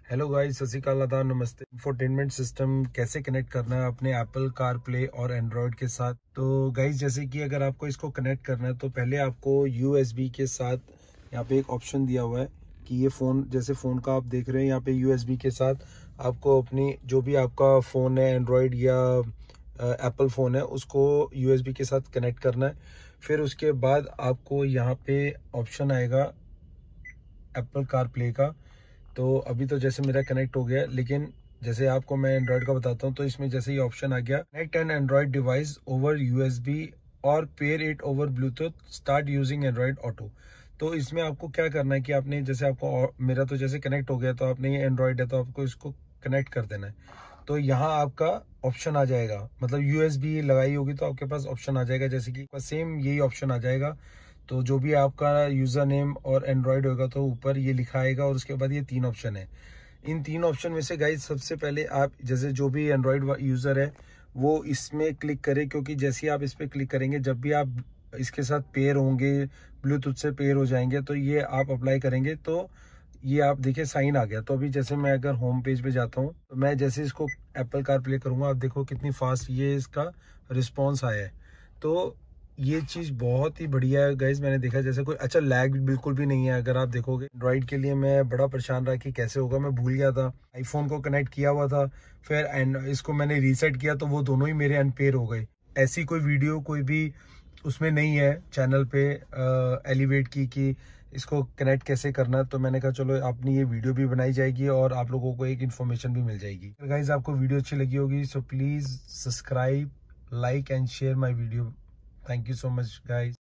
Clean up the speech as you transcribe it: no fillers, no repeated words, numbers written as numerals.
Hello guys, सत श्री अकाल, आदाब, नमस्ते। इंफोटेनमेंट सिस्टम कैसे कनेक्ट करना है अपने एप्पल कार प्ले और एंड्रॉयड के साथ। तो गाइस, जैसे कि अगर आपको इसको कनेक्ट करना है तो पहले आपको यूएसबी के साथ यहाँ पे एक ऑप्शन दिया हुआ है कि ये फ़ोन, जैसे फ़ोन का आप देख रहे हैं यहाँ पे यूएसबी के साथ आपको अपनी जो भी आपका फ़ोन है, एंड्रॉयड या एप्पल फ़ोन है, उसको यूएसबी के साथ कनेक्ट करना है। फिर उसके बाद आपको यहाँ पे ऑप्शन आएगा एप्पल कार प्ले का। तो अभी तो जैसे मेरा कनेक्ट हो गया, लेकिन जैसे आपको मैं एंड्रॉयड का बताता हूँ तो इसमें जैसे ही ऑप्शन आ गया, connect an Android device over USB और pair it over Bluetooth, start using Android Auto. तो इसमें आपको क्या करना है कि आपने जैसे मेरा तो जैसे कनेक्ट हो गया, तो आपने ये एंड्रॉयड है तो आपको इसको कनेक्ट कर देना है। तो यहाँ आपका ऑप्शन आ जाएगा, मतलब यूएसबी लगाई होगी तो आपके पास ऑप्शन आ जाएगा, जैसे कि सेम यही ऑप्शन आ जाएगा। तो जो भी आपका यूज़र नेम और एंड्रॉयड होगा तो ऊपर ये लिखा आएगा, और उसके बाद ये 3 ऑप्शन है। इन 3 ऑप्शन में से गाइज सबसे पहले आप जैसे जो भी एंड्रॉयड यूज़र है वो इसमें क्लिक करें, क्योंकि जैसे ही आप इस पर क्लिक करेंगे, जब भी आप इसके साथ पेयर होंगे, ब्लूटूथ से पेयर हो जाएंगे, तो ये आप अप्लाई करेंगे तो ये आप देखिए साइन आ गया। तो अभी जैसे मैं अगर होम पेज पे जाता हूँ तो मैं जैसे इसको एप्पल कार प्ले करूँगा, आप देखो कितनी फास्ट ये इसका रिस्पॉन्स आया है। तो ये चीज़ बहुत ही बढ़िया है गाइज, मैंने देखा जैसे कोई अच्छा लैग बिल्कुल भी नहीं है। अगर आप देखोगे, एंड्रॉइड के लिए मैं बड़ा परेशान रहा कि कैसे होगा, मैं भूल गया था। आईफोन को कनेक्ट किया हुआ था, फिर इसको मैंने रीसेट किया तो वो दोनों ही मेरे अनपेयर हो गए। ऐसी कोई वीडियो कोई भी उसमें नहीं है चैनल पे एलिवेट की कि इसको कनेक्ट कैसे करना। तो मैंने कहा चलो अपनी ये वीडियो भी बनाई जाएगी और आप लोगों को एक इन्फॉर्मेशन भी मिल जाएगी। गाइज, आपको वीडियो अच्छी लगी होगी so please subscribe, like and share my video. Thank you so much, guys.